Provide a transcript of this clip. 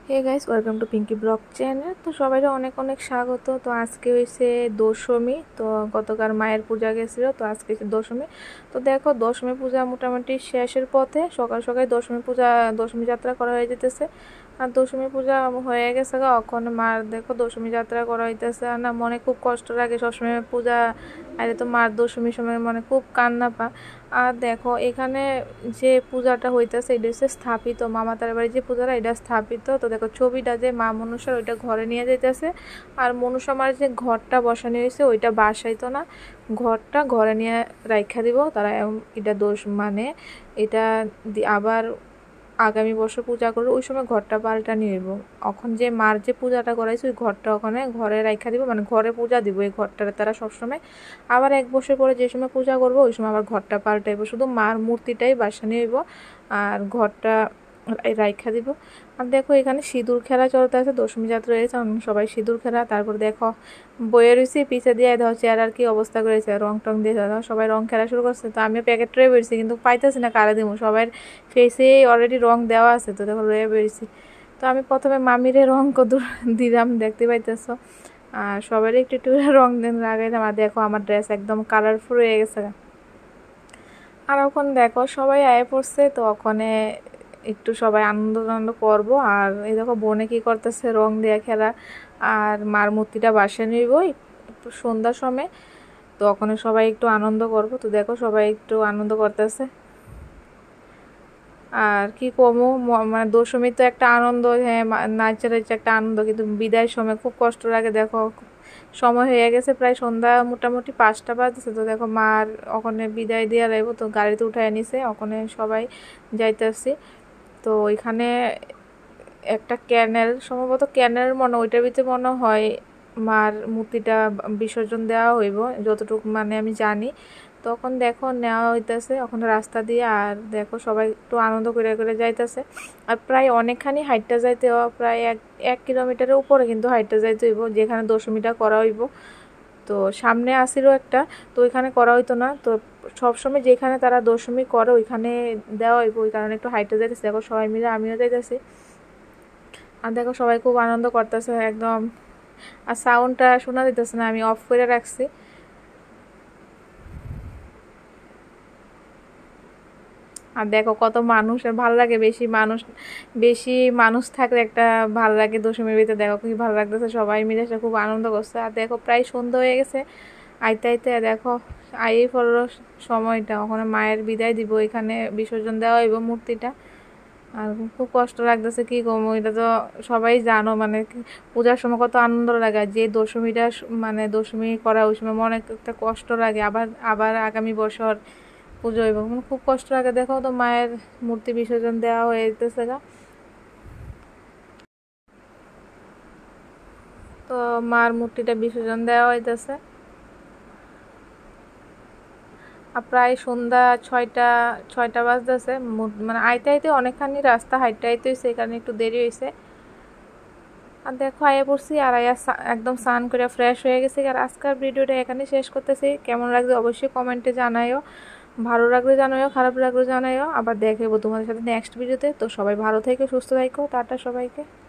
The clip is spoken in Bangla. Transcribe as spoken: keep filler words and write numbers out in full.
Hey guys, welcome to Pinky blog channel. তো সবাই অনেক অনেক স্বাগত। তো আজকে হয়েছে দশমী। তো গতকাল মায়ের পূজা গেছিলো, তো আজকে দশমী। তো দেখো, দশমী পূজা মোটামুটি শেষের পথে। সকাল সকাল দশমী পূজা দশমী যাত্রা করা হয়ে যেতেছে। আর দশমী পূজা হয়ে গেছে গা, ওখানে মার দেখো দশমী যাত্রা করা হইতেছে। আর না, মনে খুব কষ্ট লাগে সবসময় পূজা আরে, তো মার দশমীর সময় মানে খুব কান্না পা। আর দেখো এখানে যে পূজাটা হইতেছে এটা হচ্ছে স্থাপিত, মামা তার বাড়ি যে পূজাটা এটা স্থাপিত। তো দেখো ছবিটা যে মা মনসার ওইটা ঘরে নিয়ে যাইতেছে। আর মনসা মার যে ঘরটা বসানো হয়েছে ওইটা বাসাইতো না, ঘরটা ঘরে নিয়ে রাইখা দিব তারা। এটা দোষ মানে এটা আবার আগামী বছর পূজা করবো, ওই সময় ঘরটা পাল্টা নিয়ে নেবো। এখন যে মার যে পূজাটা করাইছে ওই ঘরটা ওখানে ঘরে রাখা দিব, মানে ঘরে পূজা দিব এই ঘরটারে তারা সবসময়। আবার এক বছর পরে যে সময় পূজা করবো ওই সময় আবার ঘরটা পাল্টাইব, শুধু মার মূর্তিটাই বাসা নিয়ে হইব আর ঘরটা রাইখা দিব। আর দেখো এখানে সিঁদুর খেলা চলতে আছে, দশমী যাত্রা রয়েছে, সবাই সিঁদুর খেলা। তারপর দেখো বইয়ে রয়েছে পিছিয়ে দিয়ে ধর চেয়ার আর কি অবস্থা করেছে, রং টং দিয়ে সবাই রং খেলা শুরু করছে। তো আমি প্যাকেট রয়ে বেরোছি, কিন্তু পাইতেছি না কারে দিব, সবাই ফেসে অলরেডি রং দেওয়া আছে। তো দেখো রয়ে বেরিয়েছি। তো আমি প্রথমে মামিরে রং কত দিলাম দেখতে পাইতেছ, আর সবাই একটু একটু রং দিন লাগাইলাম। আর দেখো আমার ড্রেস একদম কালারফুল হয়ে গেছে। আর এখন দেখো সবাই আয়ে পড়ছে, তো ওখানে একটু সবাই আনন্দ আনন্দ করবো। আর এই দেখো বোনে কি করতেছে, রং দেয়া খেলা। আর মার মূর্তিটা বাসে নিব একটু সন্ধ্যার সময়, তো ওখানে সবাই একটু আনন্দ করব। তো দেখো সবাই একটু আনন্দ করতেছে। আর কি কমো, মানে দশমী তো একটা আনন্দ, হ্যাঁ নাচের হচ্ছে একটা আনন্দ, কিন্তু বিদায়ের সময় খুব কষ্ট লাগে। দেখো সময় হয়ে গেছে প্রায় সন্ধ্যা, মোটামুটি পাঁচটা বাজছে। তো দেখো মার ওখানে বিদায় দিয়ে লাগবো, তো গাড়িতে উঠায় নিছে, ওখানে সবাই যাইতেছি। তো ওইখানে একটা ক্যানেল, সম্ভবত ক্যানেল মনে, ওইটার ভিতরে মনে হয় মার মূর্তিটা বিসর্জন দেওয়া হইব যতটুকু মানে আমি জানি। তখন দেখো নেওয়া হইতেছে ওখানে রাস্তা দিয়ে। আর দেখো সবাই একটু আনন্দ করে করে যাইতেছে। আর প্রায় অনেকখানি হাইটটা যাইতে, প্রায় এক এক কিলোমিটারের উপরে কিন্তু হাইটটা যাইতে হইব যেখানে দশমীটা করা হইব। তো সামনে আসিল একটা, তো ওইখানে করা হইতো না। তো সবসময় যেখানে তারা দশমী করে ওইখানে দেওয়া হইব, ওই কারণে একটু হাইটটা যাইতেছে। দেখো সবাই মিলে আমিও যাইতেছি। আর দেখো সবাই খুব আনন্দ করতেছে একদম। আর সাউন্ডটা শোনা দিতেছে না, আমি অফ করে রাখছি। আর দেখো কত মানুষ, আর ভালো লাগে বেশি মানুষ, বেশি মানুষ থাকলে একটা ভালো লাগে দশমীর ভিতরে। দেখো কি ভালো লাগতেছে, সবাই মিলে সে খুব আনন্দ করছে। আর দেখো প্রায় সন্ধ্যা হয়ে গেছে আইতে আইতে। দেখো আইয়ে পড়লো সময়টা, ওখানে মায়ের বিদায় দিব, এখানে বিসর্জন দেওয়া হইব মূর্তিটা। আর খুব কষ্ট লাগতেছে, কি করবো, এটা তো সবাই জানো, মানে পূজার সময় কত আনন্দ লাগে। যে দশমীটা মানে দশমী করা ওই সময় মনে একটা কষ্ট লাগে, আবার আবার আগামী বছর পুজো হইব, খুব কষ্ট লাগে। দেখো তো মায়ের মূর্তি বিসর্জন দেওয়া হয়ে যেতেছে গা। তো মার মূর্তিটা বিসর্জন দেওয়া হইতেছে। আর প্রায় সন্ধ্যা ছয়টা ছয়টা বাজতেছে, মানে আইতে আইতে অনেকখানি রাস্তা হাইটে আইতে হয়েছে, এই কারণে একটু দেরি হয়েছে। আর দেখো আয়া পড়ছি, আর আয়া একদম স্নান করে ফ্রেশ হয়ে গেছে। আর আজকের ভিডিওটা এখানে শেষ করতেছি। কেমন লাগছে অবশ্যই কমেন্টে জানাইও, ভালো লাগলে জানাইও, খারাপ লাগলে জানাইও। আবার দেখাবো তোমাদের সাথে নেক্সট ভিডিওতে। তো সবাই ভালো থেকো, সুস্থ থাকো, টাটা সবাইকে।